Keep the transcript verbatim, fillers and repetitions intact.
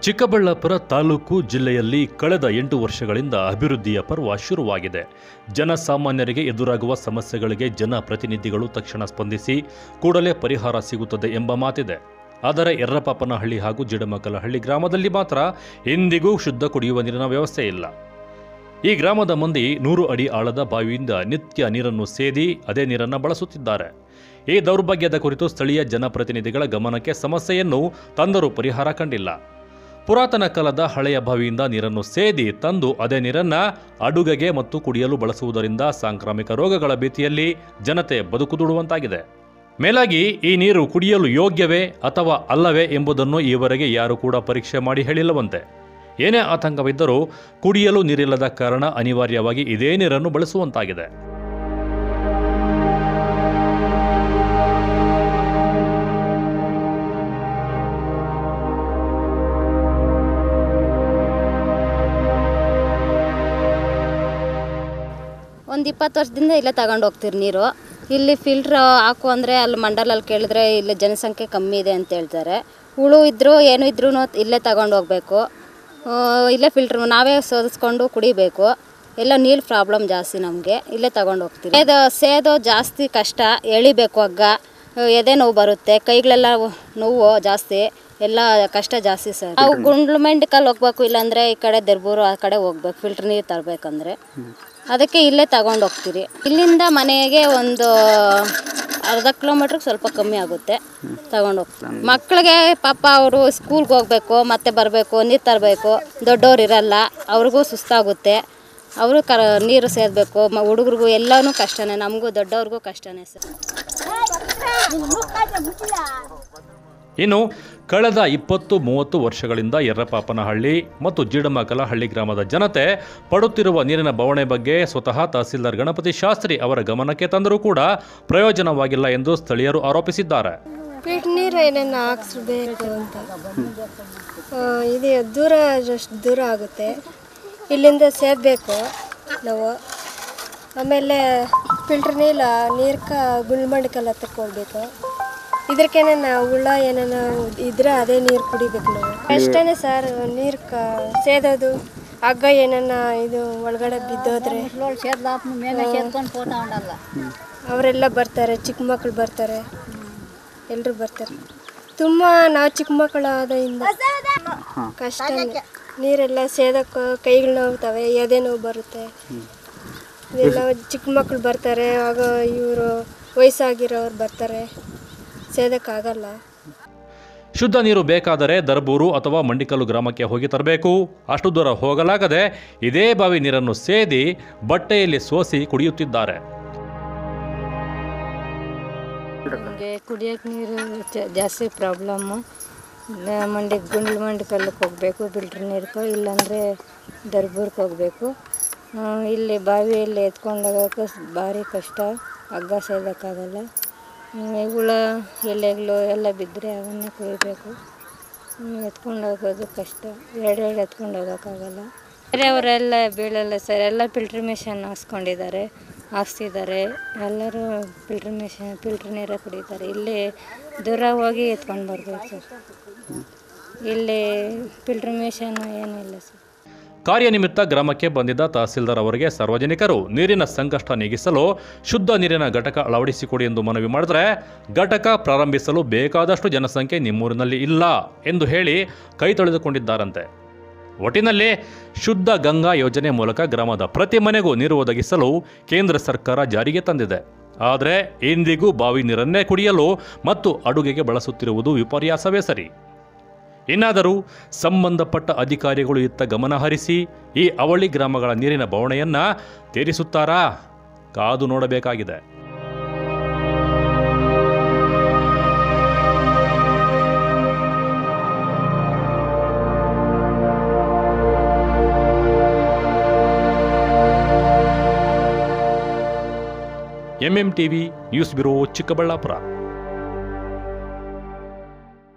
ಚಿಕ್ಕಬಳ್ಳಾಪುರ ತಾಲೂಕು ಜಿಲ್ಲೆಯಲ್ಲಿ ಕಳೆದ ಎಂಟು ವರ್ಷಗಳಿಂದ ಅಭಿವೃದ್ಧಿಯ ಪರ್ವ ಶುರುವಾಗಿದೆ. ಜನಸಾಮಾನ್ಯರಿಗೆ ಎದುರಾಗುವ ಸಮಸ್ಯೆಗಳಿಗೆ ಜನಪ್ರತಿನಿಧಿಗಳು ತಕ್ಷಣ ಸ್ಪಂದಿಸಿ ಕೂಡಲೇ ಪರಿಹಾರ ಸಿಗುತ್ತದೆ ಎಂಬ ಮಾತಿದೆ. ಆದರೆ ಯರ್ರಪಾಪನಹಳ್ಳಿ ಹಾಗೂ ಜಿಡಮಕಲಹಳ್ಳಿ ಗ್ರಾಮದಲ್ಲಿ ಮಾತ್ರ ಇಂದಿಗೂ ಶುದ್ಧ ಕುಡಿಯುವ ನೀರಿನ ವ್ಯವಸ್ಥೆ ಇಲ್ಲ. ಈ ಗ್ರಾಮದ ಮಂದಿ ನೂರು ಅಡಿ ಆಳದ ಬಾವಿಯಿಂದ ನಿತ್ಯ ನೀರನ್ನು ಸೇದಿ ಅದೇ ನೀರನ್ನು ಬಳಸುತ್ತಿದ್ದಾರೆ. ಈ ದೌರ್ಭಾಗ್ಯದ ಕುರಿತು ಸ್ಥಳೀಯ ಜನಪ್ರತಿನಿಧಿಗಳ ಗಮನಕ್ಕೆ ಸಮಸ್ಯೆಯನ್ನು ತಂದರೂ ಪರಿಹಾರ ಕಂಡಿಲ್ಲ. ಪುರಾತನ ಕಾಲದ ಹಳೆಯ ಬಾವಿಯಿಂದ ನೀರನ್ನು ಸೇದಿ ತಂದು ಅದೇ ನೀರನ್ನು ಅಡುಗೆಗೆ ಮತ್ತು ಕುಡಿಯಲು ಬಳಸುವುದರಿಂದ ಸಾಂಕ್ರಾಮಿಕ ರೋಗಗಳ ಭೀತಿಯಲ್ಲಿ ಜನತೆ ಬದುಕುದುಡುವಂತಾಗಿದೆ. ಮೇಲಾಗಿ ಈ ನೀರು ಕುಡಿಯಲು ಯೋಗ್ಯವೇ ಅಥವಾ ಅಲ್ಲವೇ ಎಂಬುದನ್ನು ಈವರೆಗೆ ಯಾರೂ ಕೂಡ ಪರೀಕ್ಷೆ ಮಾಡಿ ಹೇಳಿಲ್ಲವಂತೆ. ಏನೇ ಆತಂಕವಿದ್ದರೂ ಕುಡಿಯಲು ನೀರಿಲ್ಲದ ಕಾರಣ ಅನಿವಾರ್ಯವಾಗಿ ಇದೇ ನೀರನ್ನು ಬಳಸುವಂತಾಗಿದೆ. ಒಂದು ಇಪ್ಪತ್ತು ವರ್ಷದಿಂದ ಇಲ್ಲೇ ತಗೊಂಡು ಹೋಗ್ತೀರಿ ನೀರು. ಇಲ್ಲಿ ಫಿಲ್ಟ್ರ್ ಹಾಕು ಅಂದರೆ ಅಲ್ಲಿ ಮಂಡಲಲ್ಲಿ ಕೇಳಿದ್ರೆ ಇಲ್ಲಿ ಜನಸಂಖ್ಯೆ ಕಮ್ಮಿ ಇದೆ ಅಂತ ಹೇಳ್ತಾರೆ. ಹುಳು ಇದ್ದರೂ ಏನು ಇದ್ರೂ ಇಲ್ಲೇ ತಗೊಂಡು ಹೋಗಬೇಕು. ಇಲ್ಲೇ ಫಿಲ್ಟ್ರ್ ನಾವೇ ಸೋದಿಸ್ಕೊಂಡು ಕುಡಿಬೇಕು. ಎಲ್ಲ ನೀರು ಪ್ರಾಬ್ಲಮ್ ಜಾಸ್ತಿ ನಮಗೆ. ಇಲ್ಲೇ ತಗೊಂಡು ಹೋಗ್ತೀವಿ. ಸೇದೋ ಸೇದೋ ಜಾಸ್ತಿ ಕಷ್ಟ, ಎಳಿಬೇಕು ಹಗ್ಗ, ಎದೆ ನೋವು ಬರುತ್ತೆ, ಕೈಗಳೆಲ್ಲ ನೋವು ಜಾಸ್ತಿ, ಎಲ್ಲ ಕಷ್ಟ ಜಾಸ್ತಿ ಸರ್. ನಾವು ಗುಂಡ್ಲುಮೆಂಡಿಕಲ್ಲಿ ಹೋಗ್ಬೇಕು, ಇಲ್ಲಾಂದರೆ ಈ ಕಡೆ ದರ್ಬೂರು ಆ ಕಡೆ ಹೋಗ್ಬೇಕು ಫಿಲ್ಟ್ರ್ ನೀರು ತರಬೇಕಂದ್ರೆ. ಅದಕ್ಕೆ ಇಲ್ಲೇ ತಗೊಂಡು ಹೋಗ್ತೀರಿ. ಇಲ್ಲಿಂದ ಮನೆಗೆ ಒಂದು ಅರ್ಧ ಕಿಲೋಮೀಟ್ರಿಗೆ ಸ್ವಲ್ಪ ಕಮ್ಮಿ ಆಗುತ್ತೆ, ತಗೊಂಡು ಹೋಗ್ತೀವಿ. ಮಕ್ಕಳಿಗೆ ಪಾಪ ಅವರು ಸ್ಕೂಲ್ಗೆ ಹೋಗಬೇಕು, ಮತ್ತೆ ಬರಬೇಕು, ನೀರು ತರಬೇಕು, ದೊಡ್ಡವ್ರು ಇರಲ್ಲ, ಅವ್ರಿಗೂ ಸುಸ್ತಾಗುತ್ತೆ, ಅವರು ಕ ನೀರು ಸೇದಬೇಕು. ಮ ಹುಡುಗ್ರಿಗೂ ಎಲ್ಲನೂ ಕಷ್ಟನೇ, ನಮಗೂ ದೊಡ್ಡವ್ರಿಗೂ ಕಷ್ಟನೇ ಸರ್. ಇನ್ನು ಕಳೆದ ಇಪ್ಪತ್ತು ಮೂವತ್ತು ವರ್ಷಗಳಿಂದ ಯರ್ರಪಾಪನಹಳ್ಳಿ ಮತ್ತು ಜಿಡಮಕಲಹಳ್ಳಿ ಗ್ರಾಮದ ಜನತೆ ಪಡುತ್ತಿರುವ ನೀರಿನ ಬವಣೆ ಬಗ್ಗೆ ಸ್ವತಃ ತಹಸೀಲ್ದಾರ್ ಗಣಪತಿ ಶಾಸ್ತ್ರಿ ಅವರ ಗಮನಕ್ಕೆ ತಂದರೂ ಕೂಡ ಪ್ರಯೋಜನವಾಗಿಲ್ಲ ಎಂದು ಸ್ಥಳೀಯರು ಆರೋಪಿಸಿದ್ದಾರೆ. ನೀರು ಏನೇನು ಹಾಕ್ಸ್ಬೇಕು ಅಂತ ಇದು ದೂರ ಅಷ್ಟು ದೂರ ಆಗುತ್ತೆ, ಇಲ್ಲಿಂದ ಸೇದಬೇಕು ನಾವು. ಆಮೇಲೆ ಫಿಲ್ಟ್ರ್ ನೀರು ನೀರ್ಕ ಗುಲ್ಮಂಡಕಲ್ಲ ಹತ್ತಕ್ಕೆ ಹೋಗ್ಬೇಕು. ಇದಕ್ಕೇನೆ ನಾವು ಹುಳ ಏನೇನು ಇದ್ರೆ ಅದೇ ನೀರು ಕುಡಿಬೇಕು ನಾವು. ಅಷ್ಟೇ ಸರ್. ನೀರು ಕ ಸೇದೋದು ಹಗ್ಗ ಏನೇನ ಇದು ಒಳಗಡೆ ಬಿದ್ದೋದ್ರೆ ಅವರೆಲ್ಲ ಬರ್ತಾರೆ, ಚಿಕ್ಕ ಮಕ್ಕಳು ಬರ್ತಾರೆ, ಎಲ್ಲರೂ ಬರ್ತಾರೆ. ತುಂಬ ನಾವು ಚಿಕ್ಕ ಮಕ್ಕಳು ಆದ್ರಿಂದ ಕಷ್ಟ. ನೀರೆಲ್ಲ ಸೇದಕ್ಕೆ ಕೈಗಳು ನೋವ್ತವೆ, ಎದೆ ನೋವು ಬರುತ್ತೆ. ಇದೆಲ್ಲ ಚಿಕ್ಕ ಮಕ್ಕಳು ಬರ್ತಾರೆ, ಆಗ ಇವರು ವಯಸ್ಸಾಗಿರೋರು ಬರ್ತಾರೆ, ಸೇದಕ್ಕಾಗಲ್ಲ. ಶುದ್ಧ ನೀರು ಬೇಕಾದರೆ ದರ್ಬೂರು ಅಥವಾ ಮಂಡಿಕಲ್ಲು ಗ್ರಾಮಕ್ಕೆ ಹೋಗಿ ತರಬೇಕು. ಅಷ್ಟು ದೂರ ಹೋಗಲಾಗದೆ ಇದೇ ಬಾವಿ ನೀರನ್ನು ಸೇದಿ ಬಟ್ಟೆಯಲ್ಲಿ ಸೋಸಿ ಕುಡಿಯುತ್ತಿದ್ದಾರೆ. ನಮಗೆ ಕುಡಿಯೋಕ್ಕೆ ನೀರು ಜಾಸ್ತಿ ಪ್ರಾಬ್ಲಮ್ಮು. ಮಂಡಿ ಗುಂಡ್ಲು ಮಂಡಿಕಲ್ಲಕ್ಕೆ ಹೋಗಬೇಕು ಫಿಲ್ಟ್ರ್ ನೀರ್ಗೆ, ಇಲ್ಲಾಂದರೆ ದರ್ಬೂರ್ಗೆ ಹೋಗಬೇಕು. ಇಲ್ಲಿ ಬಾವಿಯಲ್ಲಿ ಎತ್ಕೊಂಡು ಹೋಗೋಕ್ಕೆ ಭಾರಿ ಕಷ್ಟ, ಹಗ್ಗ ಸೇದಕ್ಕಾಗಲ್ಲ. ಹುಳ ಎಲೆಗಳು ಎಲ್ಲ ಬಿದ್ದರೆ ಅವನ್ನೇ ಕೊಯ್ಬೇಕು. ಎತ್ಕೊಂಡು ಹೋಗೋದು ಕಷ್ಟ, ಎರಡೆರಡು ಎತ್ಕೊಂಡು ಹೋಗೋಕ್ಕಾಗಲ್ಲ. ಬೇರೆಯವರೆಲ್ಲ ಬೀಳಲ್ಲ ಸರ್, ಎಲ್ಲ ಫಿಲ್ಟ್ರ್ ಮಿಷನ್ ಹಾಕ್ಸ್ಕೊಂಡಿದ್ದಾರೆ, ಹಾಕ್ಸ್ತಿದ್ದಾರೆ. ಎಲ್ಲರೂ ಫಿಲ್ಟ್ರ್ ಮಿಷನ್ ಫಿಲ್ಟ್ರ್ ನೀರೇ ಕುಡಿತಾರೆ. ಇಲ್ಲಿ ದೂರ ಹೋಗಿ ಎತ್ಕೊಂಡು ಬರ್ಬೇಕು ಸರ್. ಇಲ್ಲಿ ಫಿಲ್ಟ್ರ್ ಮಿಷನ್ ಏನಿಲ್ಲ ಸರ್. ಕಾರ್ಯನಿಮಿತ್ತ ಗ್ರಾಮಕ್ಕೆ ಬಂದಿದ್ದ ತಹಸೀಲ್ದಾರ್ ಅವರಿಗೆ ಸಾರ್ವಜನಿಕರು ನೀರಿನ ಸಂಕಷ್ಟ ನೀಗಿಸಲು ಶುದ್ಧ ನೀರಿನ ಘಟಕ ಅಳವಡಿಸಿಕೊಡಿ ಎಂದು ಮನವಿ ಮಾಡಿದರೆ, ಘಟಕ ಪ್ರಾರಂಭಿಸಲು ಬೇಕಾದಷ್ಟು ಜನಸಂಖ್ಯೆ ನಿಮ್ಮೂರಿನಲ್ಲಿ ಇಲ್ಲ ಎಂದು ಹೇಳಿ ಕೈ ತೊಳೆದುಕೊಂಡಿದ್ದಾರಂತೆ. ಒಟ್ಟಿನಲ್ಲಿ ಶುದ್ಧ ಗಂಗಾ ಯೋಜನೆ ಮೂಲಕ ಗ್ರಾಮದ ಪ್ರತಿ ಮನೆಗೂ ನೀರು ಒದಗಿಸಲು ಕೇಂದ್ರ ಸರ್ಕಾರ ಜಾರಿಗೆ ತಂದಿದೆ. ಆದರೆ ಇಂದಿಗೂ ಬಾವಿ ನೀರನ್ನೇ ಕುಡಿಯಲು ಮತ್ತು ಅಡುಗೆಗೆ ಬಳಸುತ್ತಿರುವುದು ವಿಪರ್ಯಾಸವೇ ಸರಿ. ಇನ್ನಾದರೂ ಸಂಬಂಧಪಟ್ಟ ಅಧಿಕಾರಿಗಳು ಇತ್ತ ಗಮನ ಹರಿಸಿ ಈ ಅವಳಿ ಗ್ರಾಮಗಳ ನೀರಿನ ಬವಣೆಯನ್ನ ತೀರಿಸುತ್ತಾರಾ? ಕಾದು ನೋಡಬೇಕಾಗಿದೆ. MM TV news bureau, Chikkaballapur.